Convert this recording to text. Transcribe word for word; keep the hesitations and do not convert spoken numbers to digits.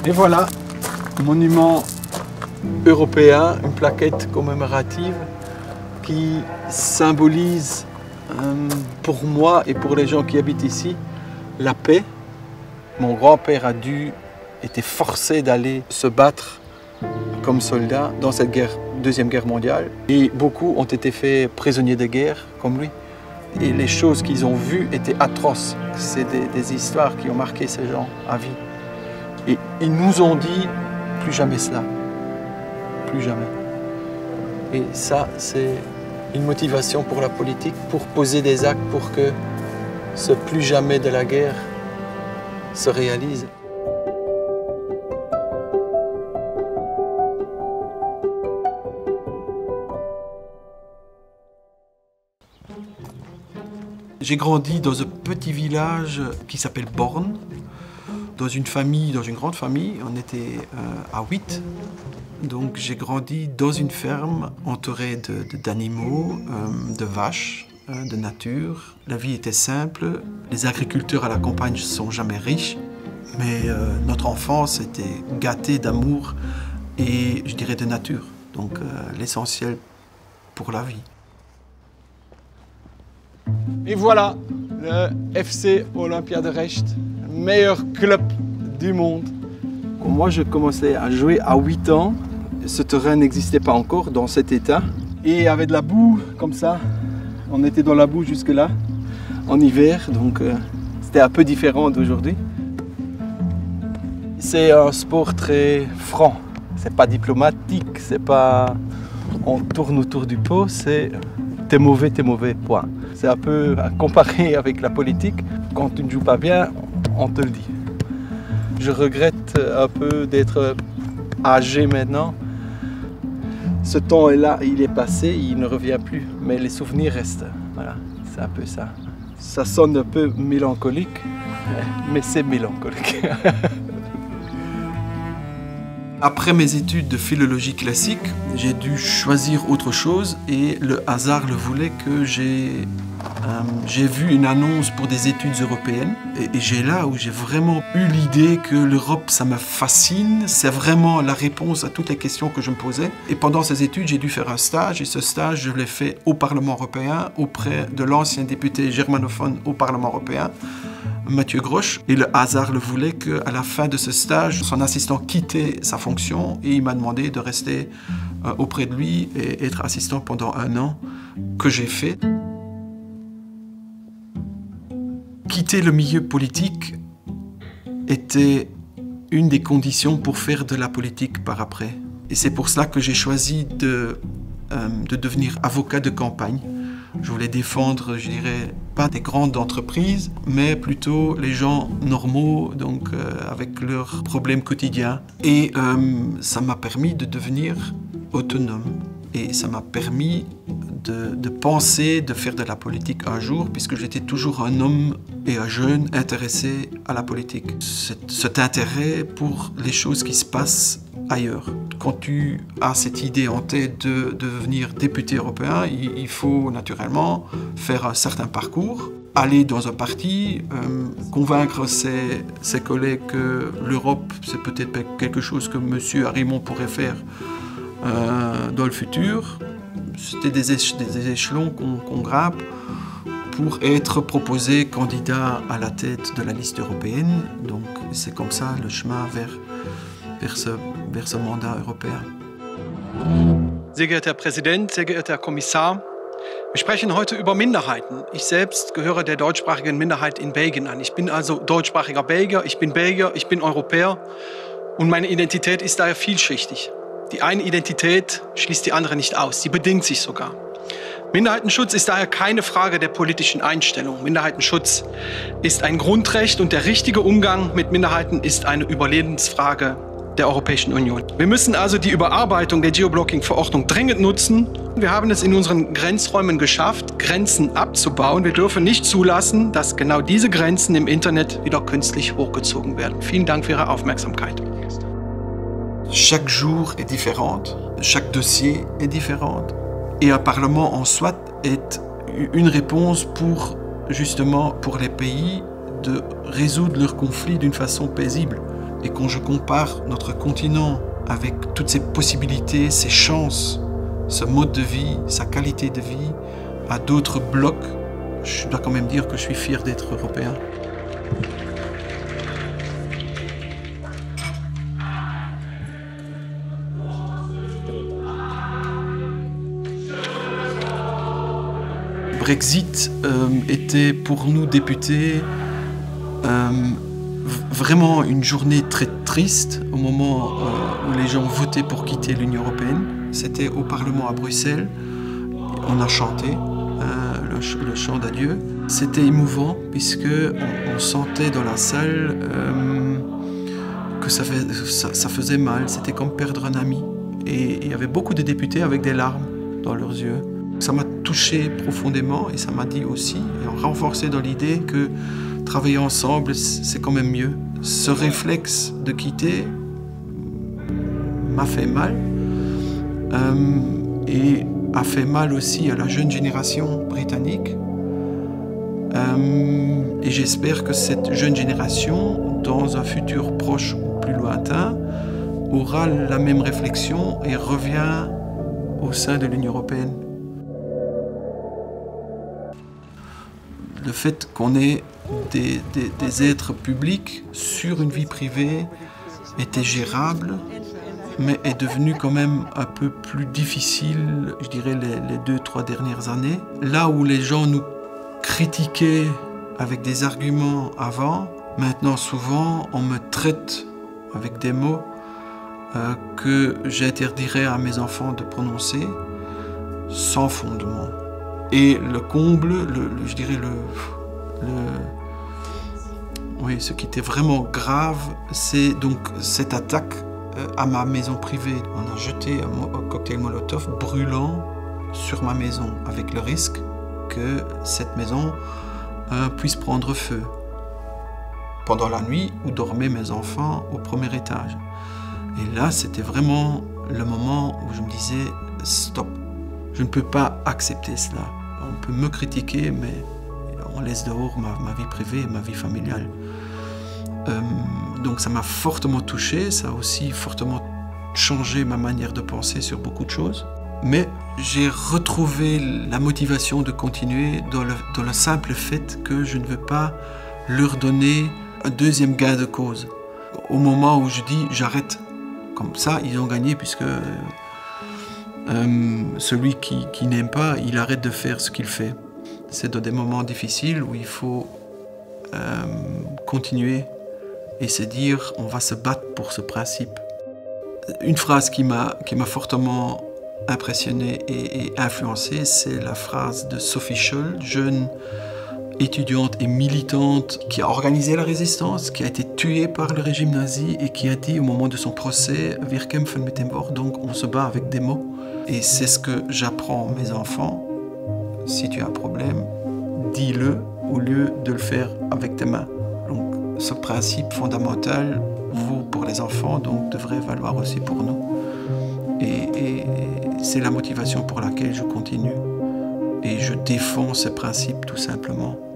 Et voilà, monument européen, une plaquette commémorative qui symbolise euh, pour moi et pour les gens qui habitent ici la paix. Mon grand-père a dû, était forcé d'aller se battre comme soldat dans cette guerre, deuxième guerre mondiale. Et beaucoup ont été faits prisonniers de guerre comme lui. Et les choses qu'ils ont vues étaient atroces. C'est des, des histoires qui ont marqué ces gens à vie. Et ils nous ont dit plus jamais cela. Plus jamais. Et ça, c'est une motivation pour la politique, pour poser des actes pour que ce plus jamais de la guerre se réalise. J'ai grandi dans un petit village qui s'appelle Born, dans une famille, dans une grande famille. On était euh, à huit. Donc j'ai grandi dans une ferme entourée de, de, d'animaux, euh, de vaches, euh, de nature. La vie était simple. Les agriculteurs à la campagne ne sont jamais riches. Mais euh, notre enfance était gâtée d'amour et, je dirais, de nature. Donc euh, l'essentiel pour la vie. Et voilà, le F C Olympia de Recht, le meilleur club du monde. Quand moi je commençais à jouer à huit ans, ce terrain n'existait pas encore dans cet état. Et il y avait de la boue comme ça. On était dans la boue jusque là, en hiver, donc euh, c'était un peu différent d'aujourd'hui. C'est un sport très franc. C'est pas diplomatique, c'est pas on tourne autour du pot, c'est t'es mauvais, t'es mauvais, point. C'est un peu à comparer avec la politique. Quand tu ne joues pas bien, on te le dit. Je regrette un peu d'être âgé maintenant. Ce temps est là, il est passé, il ne revient plus. Mais les souvenirs restent. Voilà, c'est un peu ça. Ça sonne un peu mélancolique, mais c'est mélancolique. Après mes études de philologie classique, j'ai dû choisir autre chose et le hasard le voulait que j'ai euh, j'ai vu une annonce pour des études européennes et, et j'ai là où j'ai vraiment eu l'idée que l'Europe, ça me fascine, c'est vraiment la réponse à toutes les questions que je me posais. Et pendant ces études, j'ai dû faire un stage et ce stage, je l'ai fait au Parlement européen auprès de l'ancien député germanophone au Parlement européen, Mathieu Grosch, et le hasard le voulait qu'à la fin de ce stage, son assistant quittait sa fonction et il m'a demandé de rester euh, auprès de lui et être assistant pendant un an, que j'ai fait. Quitter le milieu politique était une des conditions pour faire de la politique par après. Et c'est pour cela que j'ai choisi de, euh, de devenir avocat de campagne. Je voulais défendre, je dirais, pas des grandes entreprises, mais plutôt les gens normaux, donc euh, avec leurs problèmes quotidiens. Et euh, ça m'a permis de devenir autonome. Et ça m'a permis de, de penser, de faire de la politique un jour, puisque j'étais toujours un homme et un jeune intéressé à la politique. Cet, cet intérêt pour les choses qui se passent ailleurs. Quand tu as cette idée en tête de, de devenir député européen, il, il faut naturellement faire un certain parcours, aller dans un parti, euh, convaincre ses, ses collègues que l'Europe, c'est peut-être quelque chose que M. Arimont pourrait faire euh, dans le futur. C'était des, éche des échelons qu'on qu'on grimpe pour être proposé candidat à la tête de la liste européenne. Donc c'est comme ça le chemin vers, vers, ce, vers ce mandat européen. Sehr geehrter Herr Präsident, sehr geehrter Herr Kommissar, wir sprechen heute über Minderheiten. Ich selbst gehöre der deutschsprachigen Minderheit in Belgien an. Ich bin also deutschsprachiger Belgier, ich bin Belgier, ich bin Europäer und meine Identität ist daher vielschichtig. Die eine Identität schließt die andere nicht aus, sie bedingt sich sogar. Minderheitenschutz ist daher keine Frage der politischen Einstellung. Minderheitenschutz ist ein Grundrecht und der richtige Umgang mit Minderheiten ist eine Überlebensfrage der Europäischen Union. Wir müssen also die Überarbeitung der Geoblocking-Verordnung dringend nutzen. Wir haben es in unseren Grenzräumen geschafft, Grenzen abzubauen. Wir dürfen nicht zulassen, dass genau diese Grenzen im Internet wieder künstlich hochgezogen werden. Vielen Dank für Ihre Aufmerksamkeit. Chaque jour est différent, chaque dossier est différent. Et un parlement en soi est une réponse pour, justement, pour les pays de résoudre leurs conflits d'une façon paisible. Et quand je compare notre continent avec toutes ses possibilités, ses chances, ce mode de vie, sa qualité de vie, à d'autres blocs, je dois quand même dire que je suis fier d'être européen. Brexit euh, était pour nous députés euh, vraiment une journée très triste au moment euh, où les gens votaient pour quitter l'Union européenne. C'était au Parlement à Bruxelles. On a chanté euh, le, ch le chant d'adieu. C'était émouvant puisque on, on sentait dans la salle euh, que ça, fait, ça, ça faisait mal. C'était comme perdre un ami. Et il y avait beaucoup de députés avec des larmes dans leurs yeux. Ça m'a touché profondément et ça m'a dit aussi, et renforcé dans l'idée que travailler ensemble, c'est quand même mieux. Ce réflexe de quitter m'a fait mal euh, et a fait mal aussi à la jeune génération britannique. Euh, et j'espère que cette jeune génération, dans un futur proche ou plus lointain, aura la même réflexion et revient au sein de l'Union européenne. Le fait qu'on ait des, des, des êtres publics sur une vie privée était gérable, mais est devenu quand même un peu plus difficile, je dirais, les, les deux, trois dernières années. Là où les gens nous critiquaient avec des arguments avant, maintenant souvent on me traite avec des mots euh, que j'interdirais à mes enfants de prononcer sans fondement. Et le comble, le, le, je dirais le, le, oui, ce qui était vraiment grave, c'est donc cette attaque à ma maison privée. On a jeté un cocktail Molotov brûlant sur ma maison, avec le risque que cette maison euh, puisse prendre feu pendant la nuit où dormaient mes enfants au premier étage. Et là, c'était vraiment le moment où je me disais stop. Je ne peux pas accepter cela. On peut me critiquer, mais on laisse dehors ma, ma vie privée et ma vie familiale. Euh, donc ça m'a fortement touché, ça a aussi fortement changé ma manière de penser sur beaucoup de choses. Mais j'ai retrouvé la motivation de continuer dans le, dans le simple fait que je ne veux pas leur donner un deuxième gain de cause. Au moment où je dis j'arrête, comme ça ils ont gagné puisque... Euh, celui qui, qui n'aime pas, il arrête de faire ce qu'il fait. C'est dans des moments difficiles où il faut euh, continuer et se dire on va se battre pour ce principe. Une phrase qui m'a qui m'a fortement impressionné et, et influencé, c'est la phrase de Sophie Scholl, jeune étudiante et militante qui a organisé la résistance, qui a été tuée par le régime nazi et qui a dit au moment de son procès « Wir kämpfen mit dem Wort », donc on se bat avec des mots. Et c'est ce que j'apprends à mes enfants. Si tu as un problème, dis-le au lieu de le faire avec tes mains. Donc ce principe fondamental vaut pour les enfants, donc devrait valoir aussi pour nous. Et, et c'est la motivation pour laquelle je continue. Et je défends ce principe tout simplement.